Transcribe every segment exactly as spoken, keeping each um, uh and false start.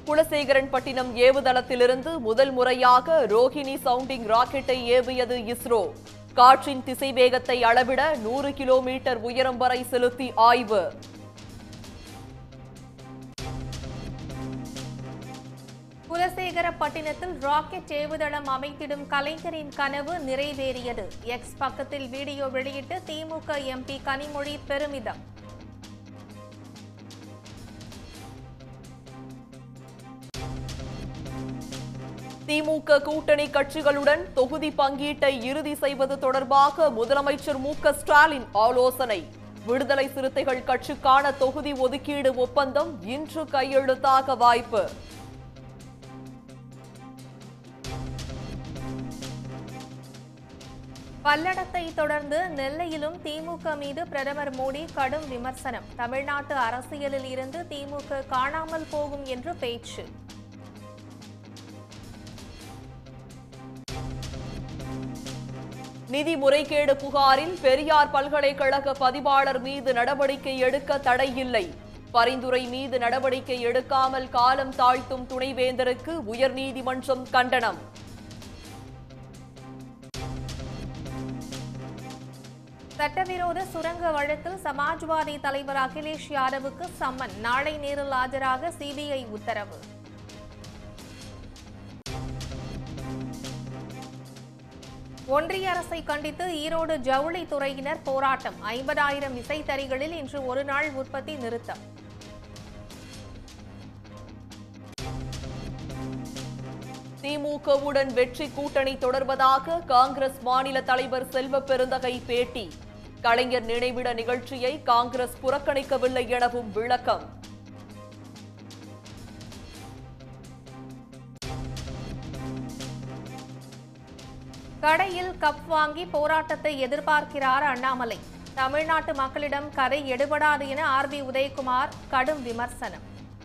குலசேகரன்பட்டினம் ஏவுதளத்திலிருந்து முதல் முறையாக ரோஹிணி சவுண்டிங் ராக்கெட்டை ஏவியது இஸ்ரோ. காற்றின் திசைவேகத்தை அளவிட நூறு கிலோமீட்டர் உயரம் வரை செலுத்தி ஆய்வு. குலசேகரப்பட்டினத்தில் ராக்கெட் ஏவுதளம் அமைத்திடும் கலைஞரின் கனவு நிறைவேறியது. எக்ஸ் பக்கத்தில் வீடியோ வெளியிட்டு திமுக எம்பி கனிமொழி பெருமிதம். திமுக கூட்டணி கட்சிகளுடன் தொகுதி பங்கீட்டை இறுதி செய்வது தொடர்பாக முதலமைச்சர் மு க ஸ்டாலின் ஆலோசனை. விடுதலை சிறுத்தைகள் கட்சிக்கான தொகுதி ஒதுக்கீடு ஒப்பந்தம் இன்று கையெழுத்தாக வாய்ப்பு. பல்லடத்தை தொடர்ந்து நெல்லையிலும் திமுக மீது பிரதமர் மோடி கடும் விமர்சனம். தமிழ்நாட்டு அரசியலில் இருந்து திமுக காணாமல் போகும் என்று பேச்சு. நிதி முறைகேடு புகாரில் பெரியார் பல்கலைக்கழக பதிவாளர் மீது நடவடிக்கை எடுக்க தடையில்லை. பரிந்துரை மீது நடவடிக்கை எடுக்காமல் காலம் தாழ்த்தும் துணைவேந்தருக்கு உயர்நீதிமன்றம் கண்டனம். சட்டவிரோத சுரங்க வழக்கில் சமாஜ்வாதி தலைவர் அகிலேஷ் யாதவுக்கு சம்மன். நாளை நேரில் ஆஜராக சிபிஐ உத்தரவு. ஒன்றிய அரசை கண்டித்து ஈரோடு ஜவுளித்துறையினர் போராட்டம். ஐம்பதாயிரம் விசைத்தறிகளில் இன்று ஒருநாள் உற்பத்தி நிறுத்தம். திமுகவுடன் வெற்றி கூட்டணி தொடர்வதாக காங்கிரஸ் மாநில தலைவர் செல்வ பெருந்தகை பேட்டி. கலைஞர் நினைவிட நிகழ்ச்சியை காங்கிரஸ் புறக்கணிக்கவில்லை எனவும் விளக்கம். கடையில் கப் வாங்கி போராட்டத்தை எதிர்பார்க்கிறார் அண்ணாமலை. தமிழ்நாட்டு மக்களிடம் கதை எடுபடாது என ஆர் பி உதயகுமார் கடும் விமர்சனம்.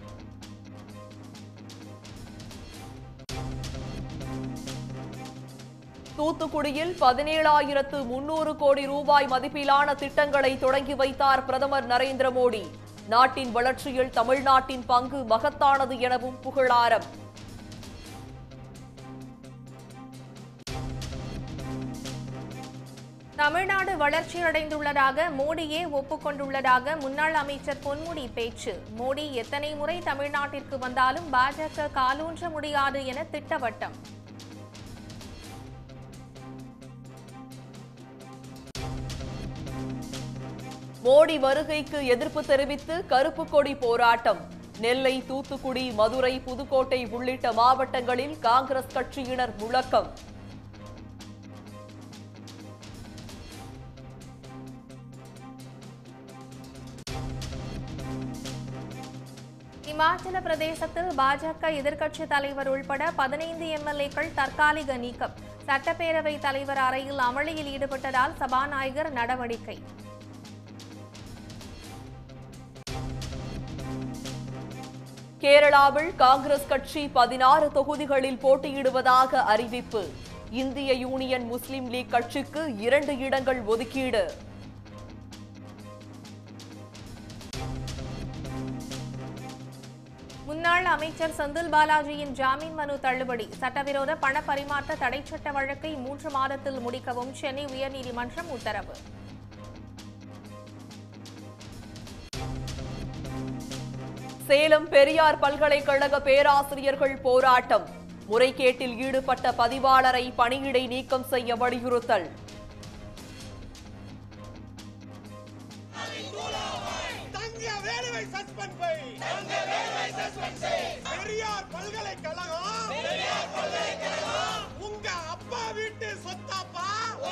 தூத்துக்குடியில் பதினேழாயிரத்து முன்னூறு கோடி ரூபாய் மதிப்பிலான திட்டங்களை தொடங்கி வைத்தார் பிரதமர் நரேந்திர மோடி. நாட்டின் வளர்ச்சியில் தமிழ்நாட்டின் பங்கு மகத்தானது எனவும் புகழாரம். தமிழ்நாடு வளர்ச்சியடைந்துள்ளதாக மோடியே ஒப்புக்கொண்டுள்ளதாக முன்னாள் அமைச்சர் பொன்முடி பேச்சு. மோடி எத்தனை முறை தமிழ்நாட்டிற்கு வந்தாலும் பாஜக காலூன்ற முடியாது என திட்டவட்டம். மோடி வருகைக்கு எதிர்ப்பு தெரிவித்து கருப்பு கொடி போராட்டம். நெல்லை, தூத்துக்குடி, மதுரை, புதுக்கோட்டை உள்ளிட்ட மாவட்டங்களில் காங்கிரஸ் கட்சியினர் முழக்கம். இமாச்சல பிரதேசத்தில் பாஜக எதிர்க்கட்சி தலைவர் உள்பட பதினைந்து எம்எல்ஏக்கள் தற்காலிக நீக்கம். சட்டப்பேரவை தலைவர் அறையில் அமளியில் ஈடுபட்டதால் சபாநாயகர் நடவடிக்கை. கேரளாவில் காங்கிரஸ் கட்சி பதினாறு தொகுதிகளில் போட்டியிடுவதாக அறிவிப்பு. இந்திய யூனியன் முஸ்லிம் லீக் கட்சிக்கு இரண்டு இடங்கள் ஒதுக்கீடு. முன்னாள் அமைச்சர் செந்தில் பாலாஜியின் ஜாமீன் மனு தள்ளுபடி. சட்டவிரோத பண பரிமாற்ற தடை சட்ட வழக்கை மூன்று மாதத்தில் முடிக்கவும் சென்னை உயர்நீதிமன்றம் உத்தரவு. சேலம் பெரியார் பல்கலைக்கழக பேராசிரியர்கள் போராட்டம். முறைகேட்டில் ஈடுபட்ட பதிவாளரை பணியிடை நீக்கம் செய்ய வலியுறுத்தல். பெரியார் பல்கலைக்கழகம் உங்க அப்பா வீட்டு சொத்தாப்பா.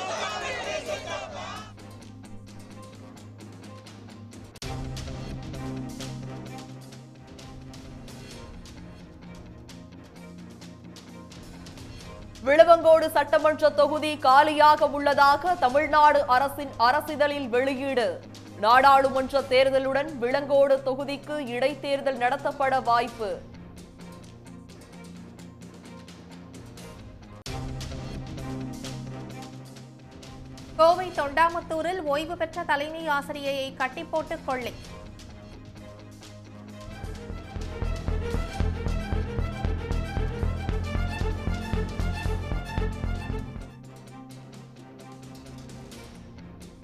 விளவங்கோடு சட்டமன்ற தொகுதி காலியாக உள்ளதாக தமிழ்நாடு அரசின் அரசிதழில் வெளியீடு. நாடாளுமன்ற தேர்தலுடன் விளங்கோடு தொகுதிக்கு இடைத்தேர்தல் நடத்தப்பட வாய்ப்பு. கோவை தொண்டாமுத்தூரில் ஓய்வு பெற்ற தலைமை ஆசிரியையை கட்டிப்போட்டு கொள்ளை.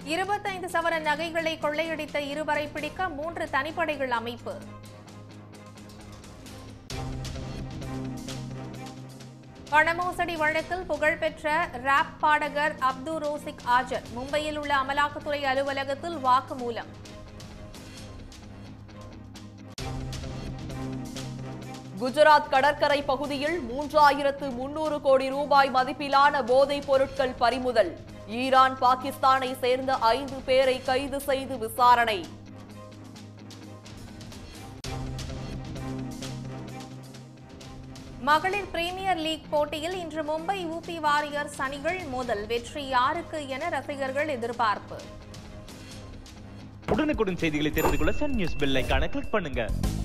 இருபத்தைந்து சவர நகைகளை கொள்ளையடித்த இருவரை பிடிக்க மூன்று தனிப்படைகள் அமைப்பு. பணமோசடி வழக்கில் புகழ்பெற்ற ராப் பாடகர் அப்துல் ரோசிக் ஆஜர். மும்பையில் உள்ள அமலாக்கத்துறை அலுவலகத்தில் வாக்குமூலம். குஜராத் கடற்கரை பகுதியில் மூன்றாயிரத்து முன்னூறு கோடி ரூபாய் மதிப்பிலான போதைப் பொருட்கள் பறிமுதல். ஈரான், பாகிஸ்தானை சேர்ந்த ஐந்து பேரை கைது செய்து விசாரணை. மகளிர் பிரீமியர் லீக் போட்டியில் இன்று மும்பை ஊபி வாரியர்ஸ் அணிகள் மோதல். வெற்றி யாருக்கு என ரசிகர்கள் எதிர்பார்ப்பு. உடனுக்குடன் செய்திகளை தெரிந்து கொள்ள சன் நியூஸ் பெல் ஐகானை கிளிக் பண்ணுங்க.